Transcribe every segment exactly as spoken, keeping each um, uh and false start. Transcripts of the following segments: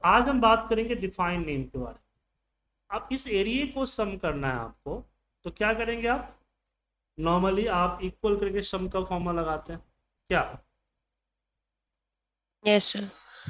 आज हम बात करेंगे डिफाइन नेम के बारे में। अब इस एरिया को सम करना है आपको, तो क्या करेंगे आप? नॉर्मली आप इक्वल करके सम का फॉर्मूला लगाते हैं क्या? Yes sir.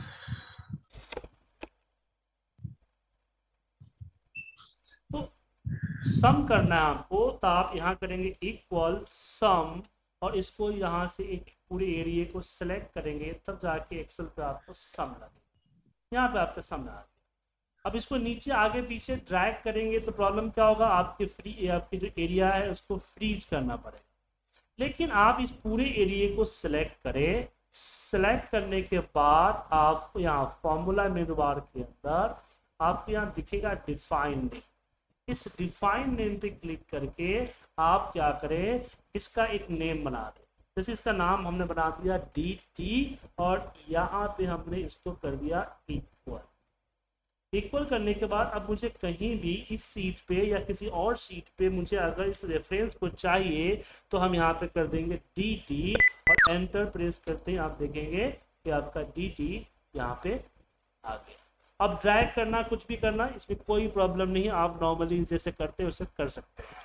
तो सम करना है आपको, तो आप यहाँ करेंगे इक्वल सम, और इसको यहाँ से एक पूरे एरिया को सिलेक्ट करेंगे, तब जाके एक्सेल पे आपको सम लगेगा। यहाँ पे आपका सम आ गया। अब इसको नीचे आगे पीछे ड्रैग करेंगे तो प्रॉब्लम क्या होगा, आपके फ्री आपके जो एरिया है उसको फ्रीज करना पड़ेगा। लेकिन आप इस पूरे एरिया को सिलेक्ट करें, सिलेक्ट करने के बाद आप यहाँ फॉर्मूला मेनू बार के अंदर आपको यहाँ दिखेगा डिफाइन नेम। इस डिफाइन नेम पे क्लिक करके आप क्या करें, इसका एक नेम बना दें। जैसे इसका नाम हमने बना दिया डी टी, और यहाँ पे हमने इसको कर दिया इक्वल। इक्वल करने के बाद अब मुझे कहीं भी इस सीट पे या किसी और सीट पे मुझे अगर इस रेफरेंस को चाहिए, तो हम यहाँ पे कर देंगे डी टी और एंटर प्रेस करते हैं। आप देखेंगे कि आपका डी टी यहाँ पे आ गया। अब ड्रैग करना, कुछ भी करना, इसमें कोई प्रॉब्लम नहीं है। आप नॉर्मली जैसे करते हैं वैसे कर सकते हैं।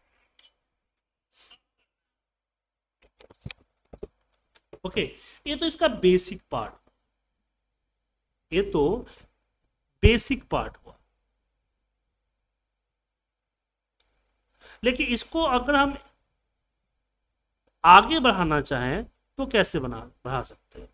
ओके, ये तो इसका बेसिक पार्ट, ये तो बेसिक पार्ट हुआ। लेकिन इसको अगर हम आगे बढ़ाना चाहें तो कैसे बना बढ़ा सकते हैं?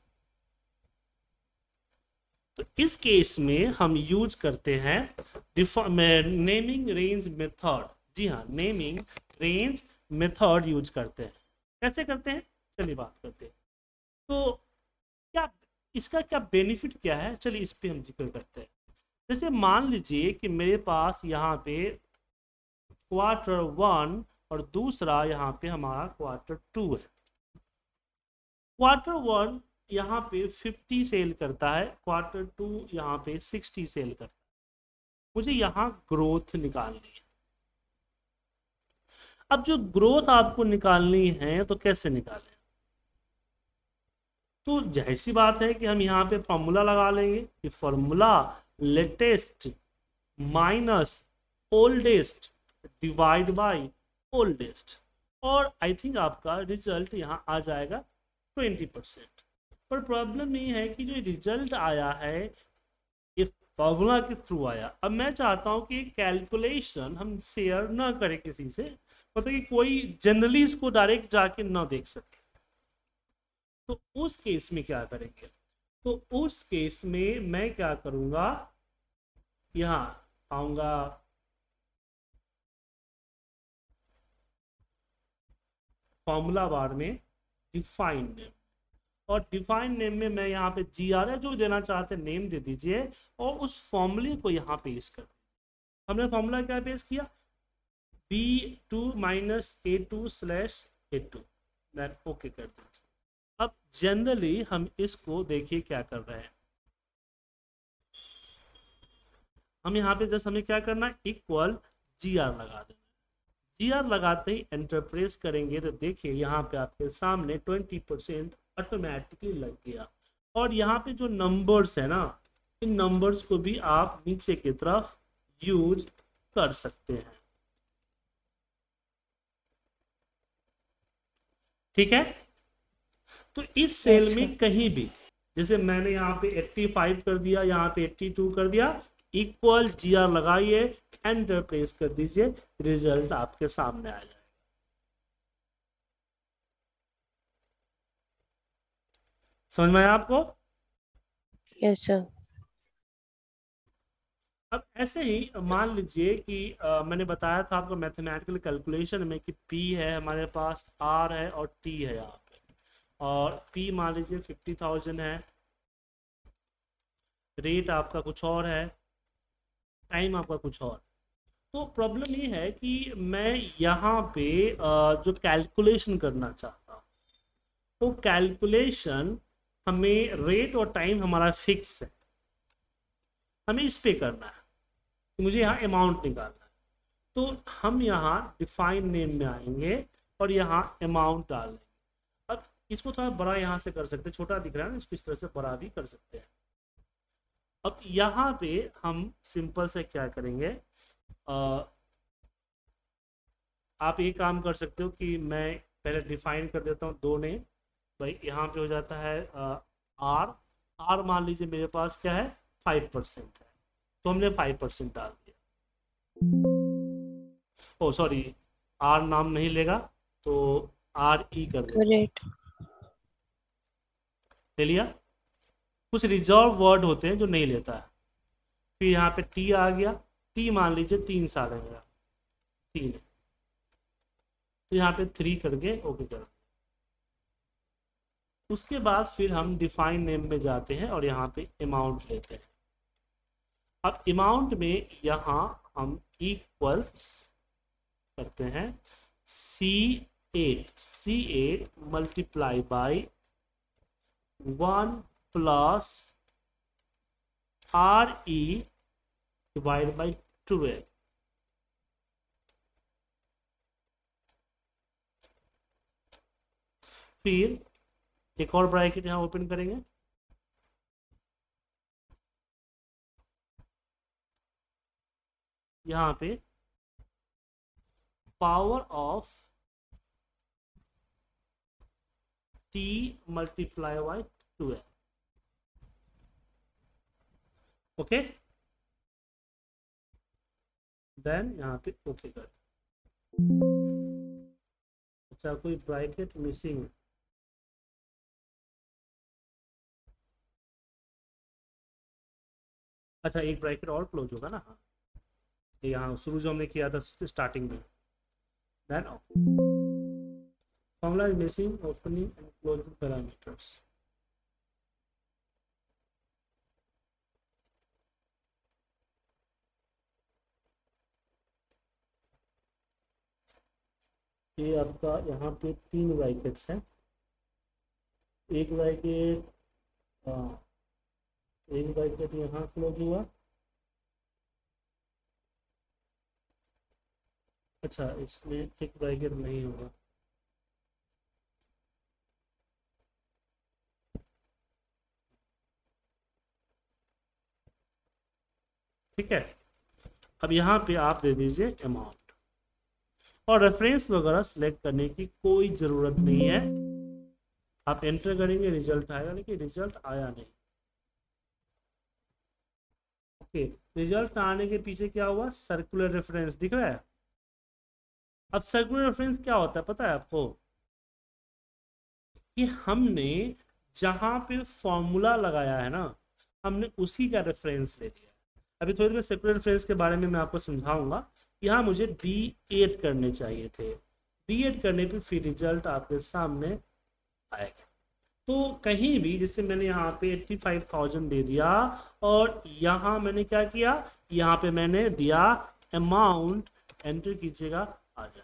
तो इस केस में हम यूज करते हैं नेमिंग रेंज मेथड। जी हाँ, नेमिंग रेंज मेथड यूज करते हैं। कैसे करते हैं, चलिए बात करते हैं। तो क्या इसका क्या बेनिफिट क्या है, चलिए इस पे हम जिक्र करते हैं। जैसे मान लीजिए कि मेरे पास यहाँ पे क्वार्टर वन और दूसरा यहाँ पे हमारा क्वार्टर टू है। क्वार्टर वन यहाँ पे फिफ्टी सेल करता है, क्वार्टर टू यहाँ पे सिक्सटी सेल करता है। मुझे यहाँ ग्रोथ निकालनी है। अब जो ग्रोथ आपको निकालनी है तो कैसे निकालें? तो जाहिर सी बात है कि हम यहाँ पे फॉर्मूला लगा लेंगे कि formula latest minus oldest divide by oldest, और आई थिंक आपका रिजल्ट यहाँ आ जाएगा ट्वेंटी परसेंट। पर प्रॉब्लम ये है कि जो रिजल्ट आया है ये फॉर्मूला के थ्रू आया। अब मैं चाहता हूँ कि कैलकुलेशन हम शेयर ना करें किसी से, मतलब कि कोई जनरली इसको डायरेक्ट जाके ना देख सके। तो उस केस में क्या करेंगे? तो उस केस में मैं क्या करूंगा, यहां आऊंगा फॉर्मूला बार में डिफाइन नेम, और डिफाइन नेम में मैं यहाँ पे जी आर है जो देना चाहते हैं नेम दे दीजिए, और उस फॉर्मूले को यहाँ पेश कर। हमने फॉर्मूला क्या पेश किया, B two minus A two slash A two, that okay कर दीजिए। अब जनरली हम इसको देखिए क्या कर रहे हैं, हम यहाँ पे जस्ट हमें क्या करना है, इक्वल जी आर लगा देना। जी आर लगाते ही एंटर प्रेस करेंगे तो देखिए यहाँ पे आपके सामने ट्वेंटी परसेंट ऑटोमेटिकली लग गया। और यहाँ पे जो नंबर्स है ना, इन नंबर्स को भी आप नीचे की तरफ यूज कर सकते हैं। ठीक है, तो इस सेल में कहीं भी, जैसे मैंने यहाँ पे पचासी कर दिया, यहाँ पे बयासी कर दिया, इक्वल जी आर लगाइए, एंटर प्रेस कर दीजिए, रिजल्ट आपके सामने आ जाएगा। समझ में आया आपको? Yes sir. अब ऐसे ही मान लीजिए कि आ, मैंने बताया था आपको मैथमेटिकल कैलकुलेशन में कि P है हमारे पास, R है और T है यहाँ पे, और P मान लीजिए फिफ्टी थाउजेंड है, रेट आपका कुछ और है, टाइम आपका कुछ और। तो प्रॉब्लम ये है कि मैं यहाँ पे जो कैलकुलेशन करना चाहता हूँ, तो कैलकुलेशन हमें रेट और टाइम हमारा फिक्स है, हमें इस पे करना है कि मुझे यहाँ अमाउंट निकालना है। तो हम यहाँ डिफाइन नेम में आएंगे और यहाँ अमाउंट डाल देंगे। अब इसको थोड़ा बड़ा यहाँ से कर सकते हैं, छोटा दिख रहा है ना, इसको इस तरह से बड़ा भी कर सकते हैं। अब यहाँ पे हम सिंपल से क्या करेंगे, आ, आप ये काम कर सकते हो कि मैं पहले डिफाइन कर देता हूँ दो ने। भाई यहाँ पे हो जाता है आर। आर मान लीजिए मेरे पास क्या है, फाइव परसेंट है, तो हमने फाइव परसेंट डाल दिया। ओ सॉरी, आर नाम नहीं लेगा, तो आर ई कर देते हैं। रेट। ले लिया। कुछ रिजर्व वर्ड होते हैं जो नहीं लेता है। फिर यहाँ पे टी आ गया। टी मान लीजिए तीन साल है मेरा, तीन है, तो यहाँ पे थ्री करके ओके कर। उसके बाद फिर हम डिफाइन नेम में जाते हैं और यहाँ पे अमाउंट लेते हैं। अब अमाउंट में यहाँ हम इक्वल करते हैं C eight, C eight multiply by one plus R E divide by twelve. फिर एक और ब्रैकेट यहाँ ओपन करेंगे, यहाँ पे power of T multiply by twelve. Okay, then यहाँ पे ओके कर। अच्छा, कोई ब्रैकेट मिसिंग है? अच्छा, एक ब्रैकेट और क्लोज होगा ना। हाँ, यहाँ शुरू जो हमने किया था स्टार्टिंग में, then formula is missing opening and closing parameters. ये आपका यहाँ पे तीन ब्रैकेट्स हैं। एक ब्रैकेट, हाँ, एक ब्रैकेट यहाँ क्लोज हुआ। अच्छा, इसमें एक ब्रैकेट नहीं होगा। ठीक है, अब यहाँ पे आप दे दीजिए अमाउंट, और रेफरेंस वगैरह सेलेक्ट करने की कोई ज़रूरत नहीं है। आप एंटर करेंगे, रिजल्ट आएगा, लेकिन रिजल्ट आया नहीं। ओके, रिजल्ट आने के पीछे क्या हुआ, सर्कुलर रेफरेंस दिख रहा है। अब सर्कुलर रेफरेंस क्या होता है पता है आपको, कि हमने जहाँ पे फॉर्मूला लगाया है ना, हमने उसी का रेफरेंस ले लिया। अभी थोड़ी देर सर्कुलर रेफरेंस के बारे में मैं आपको समझाऊंगा। यहाँ मुझे बी एड करने चाहिए थे, बी एड करने पे फिर रिजल्ट आपके सामने आएगा। तो कहीं भी, जैसे मैंने यहाँ पे एट्टी फाइव थाउजेंड दे दिया, और यहाँ मैंने क्या किया, यहाँ पे मैंने दिया अमाउंट, एंटर कीजिएगा, आ जाएगा।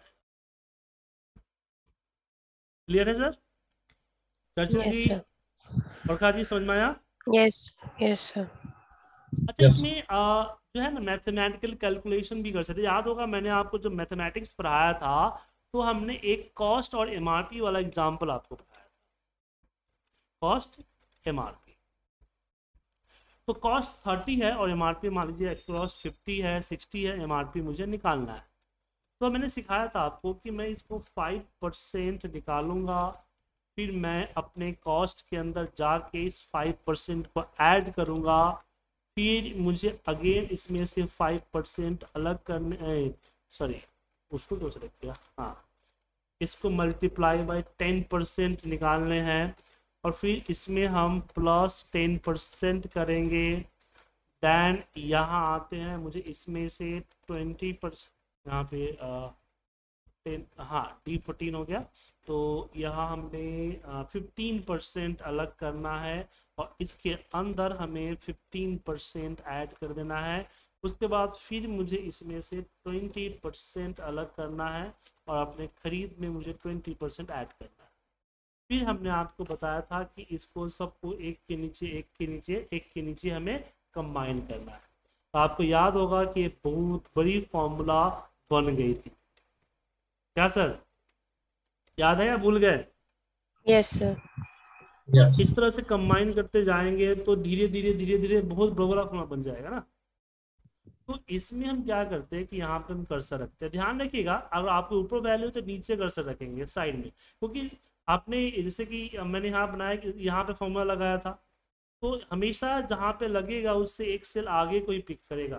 क्लियर है sir? Churchill yes ji, sir. Prakha ji, समझ में आया? Yes yes sir. अच्छा, इसमें आ, जो है ना मैथमेटिकल कैलकुलेशन भी कर सकते हैं। याद होगा मैंने आपको जो मैथमेटिक्स पढ़ाया था, तो हमने एक कॉस्ट और एमआरपी वाला एग्जांपल आपको पढ़ाया था, कॉस्ट एमआरपी। तो कॉस्ट थर्टी है और एमआरपी मान लीजिए अक्रॉस फिफ्टी है, सिक्सटी है, एमआरपी मुझे निकालना है। तो मैंने सिखाया था आपको कि मैं इसको फाइव परसेंट निकालूंगा, फिर मैं अपने कॉस्ट के अंदर जाके इस फाइव परसेंट को ऐड करूंगा, फिर मुझे अगेन इसमें से फाइव परसेंट अलग करने, सॉरी उसको क्यों सेलेक्ट किया, हाँ, इसको मल्टीप्लाई बाय टेन परसेंट निकालने हैं, और फिर इसमें हम प्लस टेन परसेंट करेंगे। देन यहाँ आते हैं, मुझे इसमें से ट्वेंटी परसेंट यहाँ पे टेन, हाँ डी फोर्टीन हो गया, तो यहाँ हमने फिफ्टीन परसेंट अलग करना है, और इसके अंदर हमें फिफ्टीन परसेंट ऐड कर देना है। उसके बाद फिर मुझे इसमें से ट्वेंटी परसेंट अलग करना है, और अपने खरीद में मुझे ट्वेंटी परसेंट ऐड करना है। फिर हमने आपको बताया था कि इसको सबको एक के नीचे एक के नीचे एक के नीचे हमें कंबाइन करना है। तो आपको याद होगा कि ये बहुत बड़ी फॉर्मूला बन गई थी। क्या सर, याद है या भूल गए? Yes sir. तो इस तरह से कंबाइन करते जाएंगे तो धीरे धीरे धीरे धीरे बहुत बड़ा फॉर्मूला बन जाएगा ना। तो इसमें हम क्या करते हैं कि यहाँ पे हम कर्सर रखते हैं। ध्यान रखिएगा अगर आपके ऊपर वैल्यू तो नीचे कर्सर रखेंगे साइड में, क्योंकि आपने जैसे कि मैंने यहाँ बनाया कि यहाँ पे फॉर्मूला लगाया था, तो हमेशा जहाँ पे लगेगा उससे एक सेल आगे कोई पिक करेगा।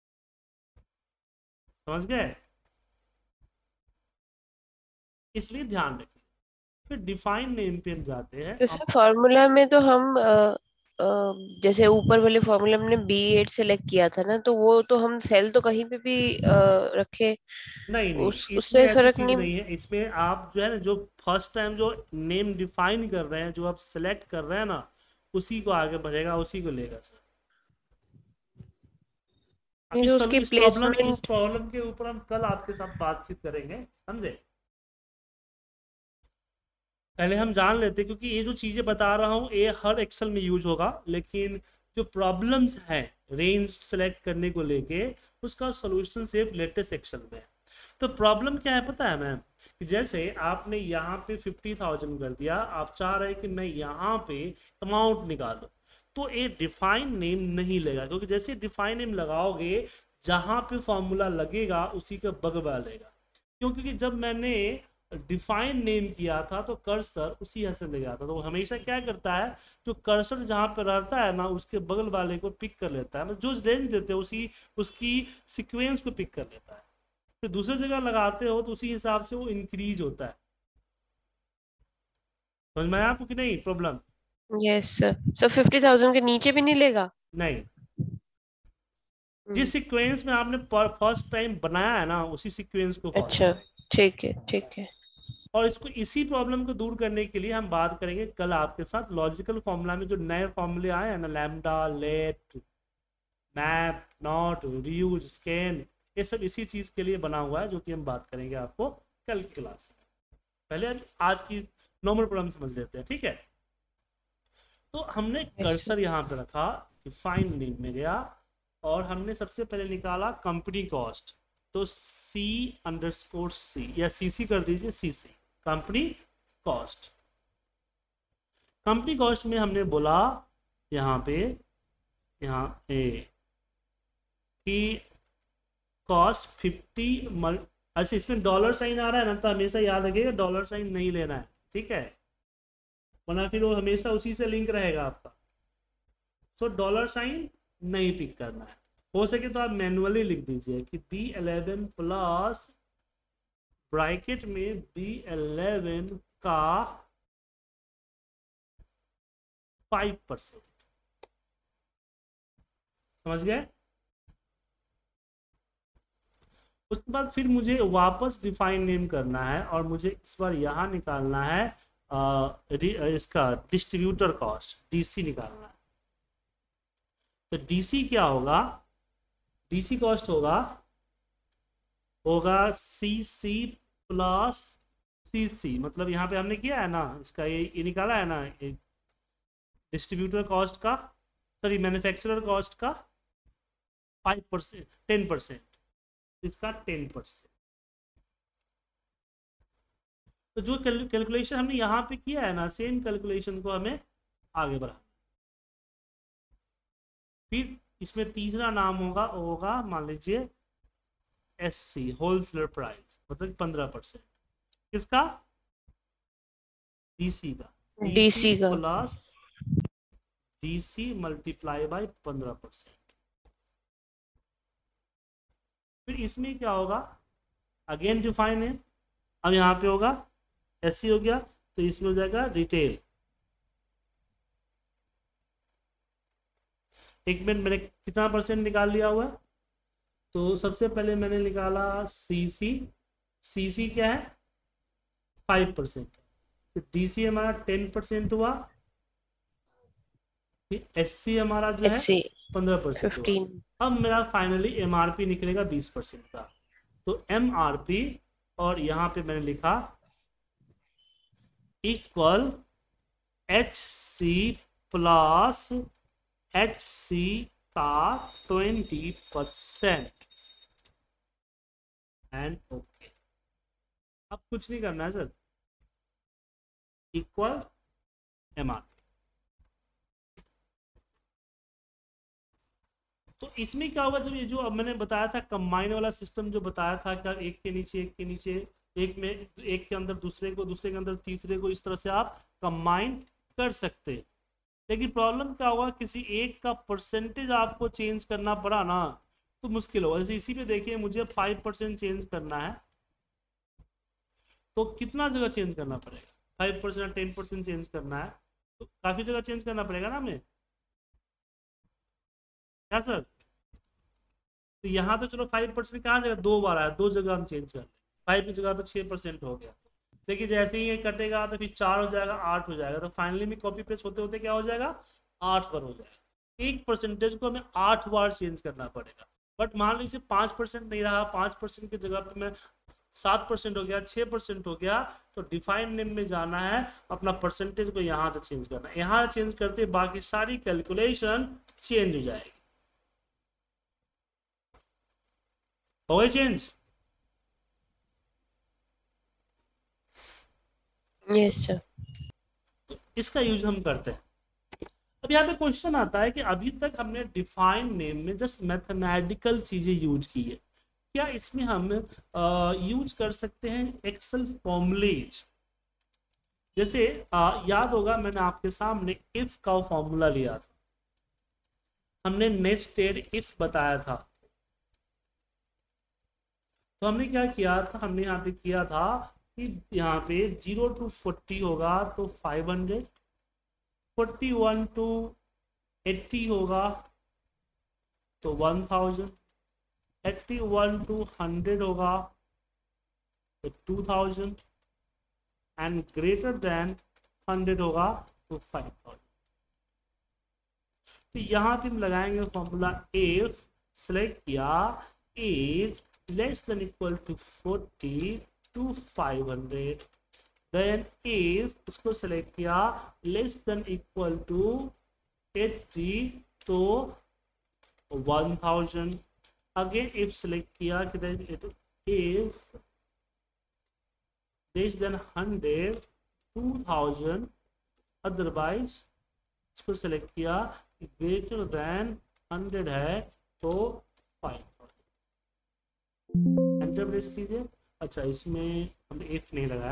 समझ गए? इसलिए ध्यान रखिए। फिर डिफाइन नेम पे हम जाते हैं। जैसे अब फॉर्मूला में तो हम अ, अ, जैसे ऊपर वाले फॉर्मूला में बी एट सेलेक्ट किया था ना, तो वो तो हम सेल तो कहीं पे भी अ, रखे, नहीं नहीं, उस इसमें उससे ऐसी फर्क चीज नहीं। नहीं है। इसमें आप जो है ना, जो फर्स्ट टाइम जो नेम डिफाइन कर रहे हैं, जो आप सेलेक्ट कर रहे हैं ना, उसी को आगे बढ़ेगा, उसी को लेगा सर। अब नहीं, इस जो सब उसकी इस प्रॉब्लम इस प्लेसमेंट। प्रॉब्लम के ऊपर हम कल आपके साथ बातचीत करेंगे, समझे? पहले हम जान लेते हैं, क्योंकि ये जो चीजें बता रहा हूँ ये हर एक्सेल में यूज होगा, लेकिन जो प्रॉब्लम्स हैं रेंज सेलेक्ट करने को लेके, उसका सोल्यूशन सिर्फ लेटेस्ट एक्सेल में है। तो प्रॉब्लम क्या है पता है मैम, कि जैसे आपने यहाँ पे फिफ्टी थाउजेंड कर दिया, आप चाह रहे हैं कि मैं यहाँ पे अमाउंट निकालूं, तो ये डिफाइन नेम नहीं लेगा, क्योंकि जैसे डिफाइन नेम लगाओगे जहां पे फॉर्मूला लगेगा उसी का बगल लेगा। क्यों? क्योंकि जब मैंने डिफाइन नेम किया था तो कर्सर उसी हद से ले गया था, तो वो हमेशा क्या करता है, जो कर्सर जहां पर रहता है ना उसके बगल वाले को पिक कर लेता है, मतलब जो रेंज देते हैं उसी उसकी सीक्वेंस को पिक कर लेता है। फिर दूसरी जगह लगाते हो तो उसी हिसाब से वो इंक्रीज होता है। समझ में आया आपको कि नहीं problem? Yes sir, sir fifty thousand के नीचे भी नहीं लेगा? नहीं, जिस हम्म, सीक्वेंस में आपने फर्स्ट टाइम बनाया है ना उसी सीक्वेंस को फॉलो अच्छा, करें। ठीक है ठीक है। और इसको इसी प्रॉब्लम को दूर करने के लिए हम बात करेंगे कल आपके साथ लॉजिकल फॉर्मूला में जो नए फॉर्मूले आए हैं ना, lambda, let, map, not, reduce, scan, ये सब इसी चीज के लिए बना हुआ है, जो कि हम बात करेंगे आपको कल की क्लास में। पहले आज की नॉर्मल प्रॉब्लम समझ लेते हैं, ठीक है? तो हमने यस सर। कर्सर यहाँ पे रखा, डिफाइन नेम में गया, और हमने सबसे पहले निकाला कंपनी कॉस्ट। तो सी अंडर स्कोर सी, या सी सी कर दीजिए, C C company cost. Company cost में हमने बोला यहाँ पे, यहाँ ए कि कॉस्ट फिफ्टी मल अच्छा, इसमें डॉलर साइन आ रहा है ना, तो हमेशा याद रखिएगा डॉलर साइन नहीं लेना है, ठीक है? वरना फिर वो हमेशा उसी से लिंक रहेगा आपका। सो डॉलर साइन नहीं पिक करना है। हो सके तो आप मैनुअली लिख दीजिए कि बी एलेवन प्लस ब्रैकेट में बी एलेवन का फाइव परसेंट। समझ गए? उसके बाद फिर मुझे वापस डिफाइन नेम करना है, और मुझे इस बार यहाँ निकालना है आ, इसका डिस्ट्रीब्यूटर कॉस्ट, डीसी निकालना है। तो डीसी क्या होगा? डीसी कॉस्ट होगा होगा सी सी प्लस सी सी, मतलब यहाँ पे हमने किया है ना, इसका ये ये निकाला है ना, डिस्ट्रीब्यूटर कॉस्ट का, सॉरी मैन्युफैक्चरर कॉस्ट का फाइव परसेंट, टेन परसेंट, इसका टेन परसेंट। तो जो कैलकुलेशन हमने यहाँ पे किया है ना, सेम कैलकुलेशन को हमें आगे बढ़ा। फिर इसमें तीसरा नाम होगा, वो होगा मान लीजिए एस सी, होलसेलर प्राइस, मतलब पंद्रह परसेंट। किसका? डीसी का। डीसी डीसी का। प्लस डीसी मल्टीप्लाई बाय पंद्रह परसेंट। फिर इसमें क्या होगा, अगेन डिफाइन है। अब यहाँ पे होगा एस सी हो गया, तो इसमें हो जाएगा रिटेल। एक मिनट, मैंने कितना परसेंट निकाल लिया हुआ है? तो सबसे पहले मैंने निकाला सी सी। सी सी क्या है? Five percent. तो डी सी हमारा टेन परसेंट हुआ। एस सी हमारा जो है एचसी पंद्रह परसेंट हुआ। फिफ्टीन। अब मेरा फाइनली एम आर पी निकलेगा बीस परसेंट का। तो एम आर पी, और यहाँ पे मैंने लिखा equal H C plus H C का ट्वेंटी परसेंट, एंड ओके। अब कुछ नहीं करना है sir, equal M R P. तो इसमें क्या होगा, जब ये जो अब मैंने बताया था कंबाइन वाला सिस्टम जो बताया था कि आप एक के नीचे एक के नीचे एक में एक के अंदर दूसरे को, दूसरे के अंदर तीसरे को, इस तरह से आप कंबाइन कर सकते हैं। लेकिन प्रॉब्लम क्या हुआ, किसी एक का परसेंटेज आपको चेंज करना पड़ा ना तो मुश्किल होगा। जैसे इसी पे देखिए मुझे फाइव परसेंट चेंज करना है तो कितना जगह चेंज करना पड़ेगा, five percent ten percent change करना है तो काफ़ी जगह चेंज करना पड़ेगा ना हमें, क्या सर? तो यहाँ तो चलो फाइव परसेंट कहाँ जगह, दो बार आया, दो जगह हम चेंज कर लें, फाइव की जगह पे छः परसेंट हो गया। देखिए जैसे ही ये कटेगा तो फिर चार हो जाएगा, आठ हो जाएगा, तो फाइनली में कॉपी पेस्ट होते होते क्या हो जाएगा, आठ बार हो जाएगा। एक परसेंटेज को हमें आठ बार चेंज करना पड़ेगा। बट मान लीजिए पाँच परसेंट नहीं रहा, पाँच परसेंट की जगह पे मैं सात परसेंट हो गया, छः परसेंट हो गया, तो डिफाइन नेम में जाना है, अपना परसेंटेज को यहाँ से चेंज करना है। यहाँ चेंज करते बाकी सारी कैलकुलेशन चेंज हो जाएगी। हो गई चेंज? Yes sir. तो इसका यूज हम करते हैं। अब यहाँ पे क्वेश्चन आता है कि अभी तक हमने डिफाइन नेम में जस्ट मैथमेटिकल चीजें यूज की है, क्या इसमें हम यूज कर सकते हैं एक्सेल फॉर्मूलेज? जैसे आ, याद होगा मैंने आपके सामने इफ का फॉर्मूला लिया था, हमने नेस्टेड इफ बताया था। तो हमने क्या किया था, हमने यहाँ पे किया था कि यहाँ पे जीरो टू फोर्टी होगा तो five hundred, forty one to eighty होगा तो one thousand, eighty one to hundred होगा तो two thousand, and greater than hundred होगा तो फाइव थाउजेंड। तो यहाँ पे हम लगाएंगे फॉर्मूला इफ, सेलेक्ट किया as less than equal to forty to five hundred, then if इसको सेलेक्ट किया less than equal to eighty तो one thousand, again if select किया कि if less than hundred to thousand, otherwise इसको select किया greater than hundred है तो five thousand, enter press कीजिए। अच्छा इसमें हमने इफ नहीं लगाया,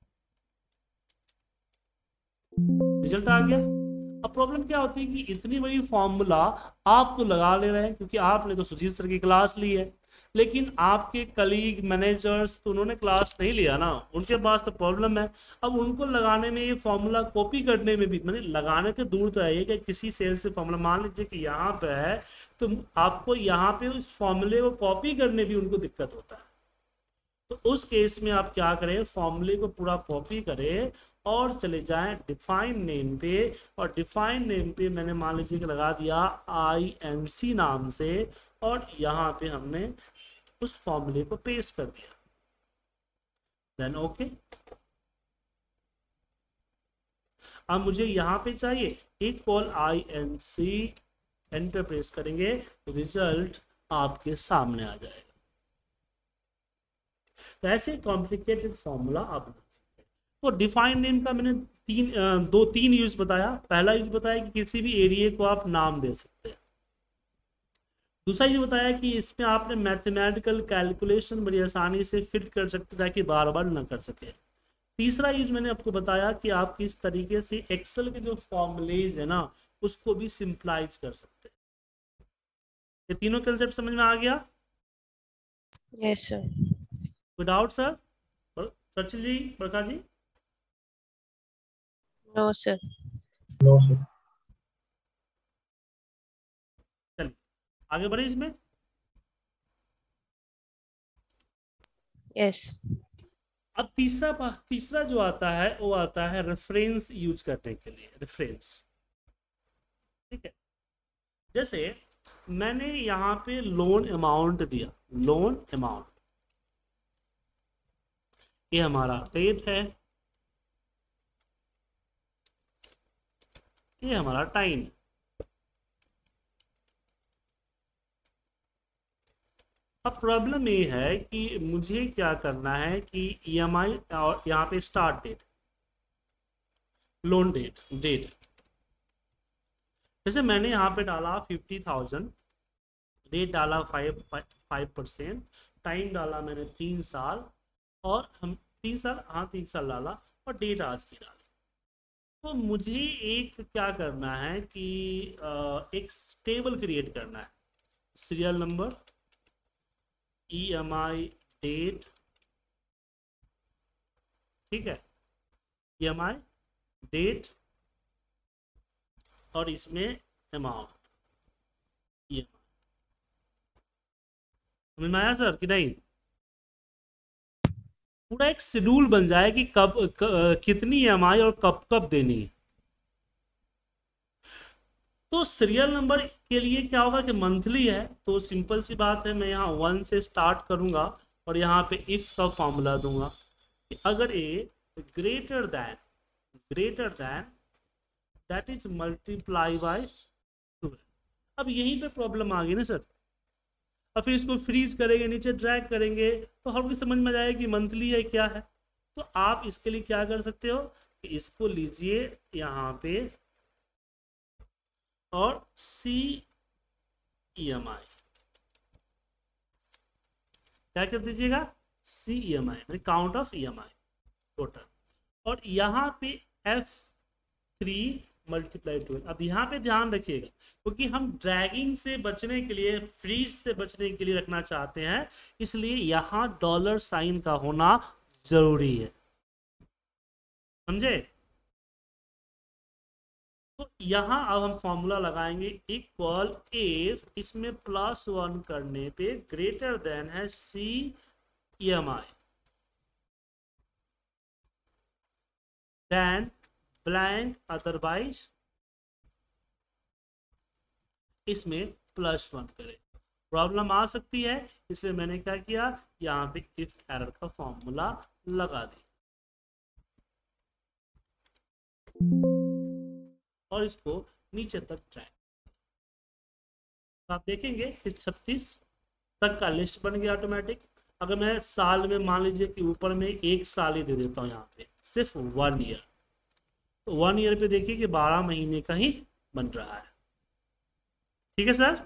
रिजल्ट आ गया। अब प्रॉब्लम क्या होती है कि इतनी बड़ी फॉर्मूला आप तो लगा ले रहे हैं क्योंकि आपने तो सुजीत सर की क्लास ली है, लेकिन आपके कलीग मैनेजर्स तो उन्होंने क्लास नहीं लिया ना, उनके पास तो प्रॉब्लम है। अब उनको लगाने में ये फॉर्मूला कॉपी करने में भी, मैंने लगाने के दूर तो है कि किसी सेल से फॉर्मूला मान लीजिए कि यहाँ पे है तो आपको यहाँ पे उस फॉर्मूले को कॉपी करने भी उनको दिक्कत होता है। तो उस केस में आप क्या करें, फॉर्मूले को पूरा कॉपी करें और चले जाएं डिफाइन नेम पे, और डिफाइन नेम पे मैंने मान लीजिए कि लगा दिया आई एन सी नाम से, और यहाँ पे हमने उस फॉर्मूले को पेस्ट कर दिया, देन ओके। अब मुझे यहाँ पे चाहिए equal I N C, enter press करेंगे, रिजल्ट आपके सामने आ जाएगा। तो ऐसे कॉम्प्लिकेटेड फॉर्मूला आप बना सकते हैं। तो डिफाइन नेम का मैंने तीन दो तीन यूज बताया। पहला यूज बताया कि किसी भी एरिया को आप नाम दे सकते हैं। दूसरा ये बताया कि इसमें आपने मैथमेटिकल कैलकुलेशन बड़ी आसानी से फिट कर सकते ताकि बार बार ना कर सके। तीसरा यूज मैंने आपको बताया कि आप किस तरीके से एक्सेल के जो फॉर्मूलेज है ना उसको भी सिंप्लाइज कर सकते हैं। ये तीनों कंसेप्ट समझ में आ गया? Yes sir. कोई doubt sir? Sachin ji, Prakash ji? No sir. No sir. चलिए आगे बढ़े इसमें। यस। अब तीसरा तीसरा जो आता है वो आता है रेफरेंस यूज करने के लिए, रेफरेंस। ठीक है, जैसे मैंने यहाँ पे लोन अमाउंट दिया, लोन अमाउंट, ये हमारा डेट है, ये हमारा टाइम। अब प्रॉब्लम ये है कि मुझे क्या करना है कि ईएमआई और यहाँ पे start date, loan date, date जैसे मैंने यहाँ पे डाला फिफ्टी थाउजेंड, डेट डाला फाइव फाइव परसेंट, टाइम डाला मैंने तीन साल, और हम तीन साल हाँ तीन साल डाला, और डेट आज की डाली। तो मुझे एक क्या करना है कि एक टेबल क्रिएट करना है, serial number, E M I date, ठीक है, ई एम आई डेट, और इसमें अमाउंट ई एम आई। समझ में आया सर कि नहीं? पूरा एक शेड्यूल बन जाए कि कब क, कितनी ई एम आई और कब कब देनी है। तो सीरियल नंबर के लिए क्या होगा कि मंथली है, तो सिंपल सी बात है, मैं यहाँ वन से स्टार्ट करूंगा और यहाँ पे इफ का फॉर्मूला दूंगा कि अगर A greater than greater than that is multiply by twelve. अब यहीं पे प्रॉब्लम आ गई ना सर। अब फिर इसको फ्रीज करेंगे, नीचे ड्रैग करेंगे, तो हमको समझ में आएगा कि मंथली है क्या है। तो आप इसके लिए क्या कर सकते हो कि इसको लीजिए यहाँ पे और सी ई एम आई क्या कर दीजिएगा, C E M I count of E M I total, और यहाँ पे एफ थ्री मल्टीप्लाई ट्वेल्व। अब यहाँ पे ध्यान रखिएगा क्योंकि हम ड्रैगिंग से बचने के लिए, फ्रीज से बचने के लिए रखना चाहते हैं, इसलिए यहाँ डॉलर साइन का होना जरूरी है, समझे? तो यहाँ अब हम फॉर्मूला लगाएंगे इक्वल इफ, इसमें प्लस वन करने पे ग्रेटर देन है C E M I then blank, otherwise इसमें प्लस वन करें। प्रॉब्लम आ सकती है, इसलिए मैंने क्या किया, यहाँ पे इफ एरर का फॉर्मूला लगा दिया और इसको नीचे तक ट्रैक। तो आप देखेंगे कि छत्तीस तक का लिस्ट बन गया ऑटोमेटिक। अगर मैं साल में मान लीजिए कि ऊपर में एक साल ही दे देता हूँ, यहाँ पे सिर्फ वन ईयर, तो वन ईयर पे देखिए कि बारह महीने का ही बन रहा है। ठीक है सर।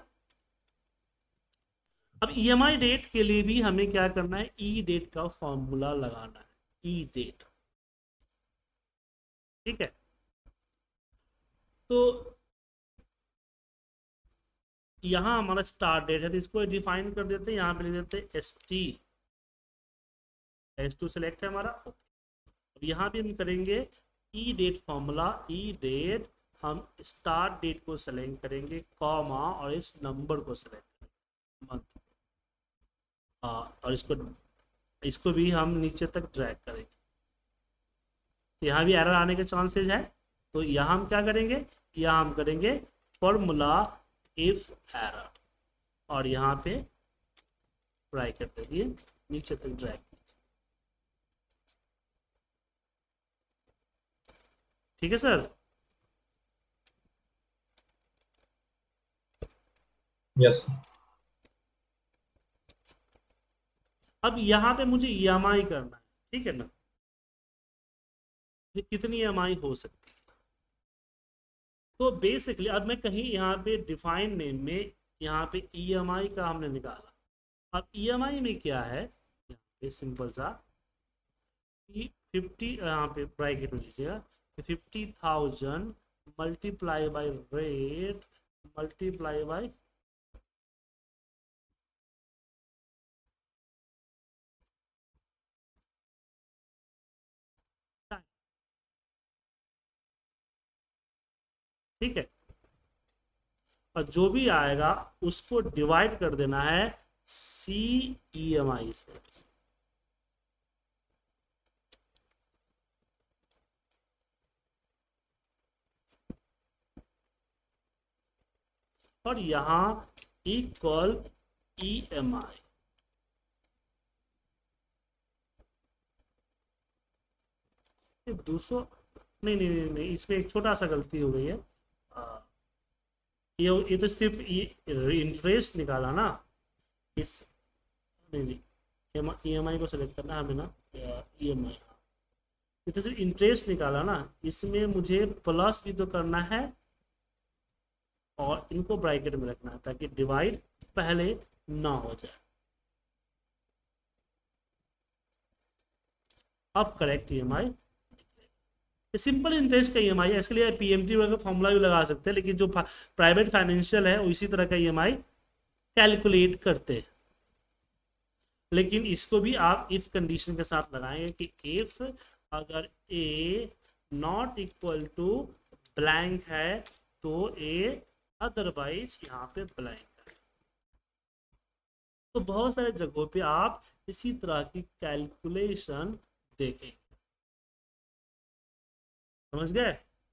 अब ई एम आई डेट के लिए भी हमें क्या करना है, ई डेट का फॉर्मूला लगाना है, ई डेट, ठीक है। तो यहां हमारा स्टार्ट डेट है, तो इसको डिफाइन कर देते हैं, यहां पे लिख देते हैं S T, S two select है हमारा। अब यहाँ भी हम करेंगे E date formula, E date, हम स्टार्ट डेट को सेलेक्ट करेंगे, कॉमा, और इस नंबर को सेलेक्ट करेंगे मंथ, हाँ, और इसको इसको भी हम नीचे तक ड्रैग करेंगे। तो यहाँ भी एरर आने के चांसेस है, तो यहाँ हम क्या करेंगे, यहाँ हम करेंगे फॉर्मूला इफ एरर, और यहाँ पे ब्रैकेट दे दिए, नीचे तक ड्रैग। ठीक है सर। यस। अब यहाँ पे मुझे ई एम आई करना है, ठीक है ना, ये कितनी ई एम आई हो सकती है। तो बेसिकली अब मैं कहीं यहाँ पे डिफाइन नेम में यहाँ पे ई एम आई का हमने निकाला। अब ई एम आई में क्या है, यहाँ पे सिंपल सा फिफ्टी, यहाँ पे ब्रैकेट में लीजिएगा, fifty thousand multiply by rate multiply by time, ठीक है। और जो भी आएगा उसको डिवाइड कर देना है सी ई एम आई से, और यहाँ इक्वल ई एम आई। दूसरा नहीं नहीं नहीं नहीं इसमें एक छोटा सा गलती हो गई है, आ, ये ये तो सिर्फ ये इंटरेस्ट निकाला ना, इस नहीं नहीं ई एम आई को सेलेक्ट करना है हमें ना, ई एम आई, ये तो सिर्फ इंटरेस्ट निकाला ना, इसमें मुझे प्लस भी तो करना है और इनको ब्रैकेट में रखना है ताकि डिवाइड पहले ना हो जाए। अब correct E M I, simple interest का ई एम आई है, इसके लिए पीएमटी वगैरह का फॉर्मूला भी लगा सकते हैं, लेकिन जो प्राइवेट फाइनेंशियल है वो इसी तरह का ई एम आई कैलकुलेट करते हैं। लेकिन इसको भी आप इफ कंडीशन के साथ लगाएंगे कि इफ अगर A not equal to blank है तो ए अदरवाइज यहाँ पे ब्लैंक है। तो बहुत सारे जगहों पे आप इसी तरह की कैलकुलेशन देखें, समझ गए।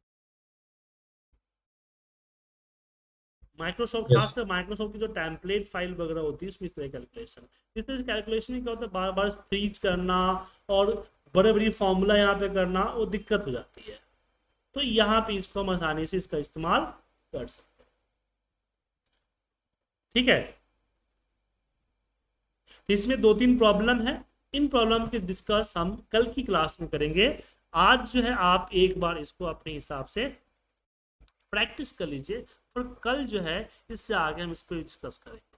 माइक्रोसॉफ्ट यस खासकर माइक्रोसॉफ्ट की जो टेम्पलेट फाइल वगैरह होती है उसमें इस तरह कैलकुलेशन, इस तरह से कैलकुलेशन में क्या होता है, बार बार फ्रीज करना और बड़े बड़ी फॉर्मूला यहाँ पे करना वो दिक्कत हो जाती है। तो यहाँ पे इसको हम आसानी से इसका इस्तेमाल कर सकते हैं, ठीक है। तो इसमें दो तीन प्रॉब्लम है, इन प्रॉब्लम के डिस्कस हम कल की क्लास में करेंगे। आज जो है आप एक बार इसको अपने हिसाब से प्रैक्टिस कर लीजिए, और कल जो है इससे आगे हम इसको डिस्कस करेंगे।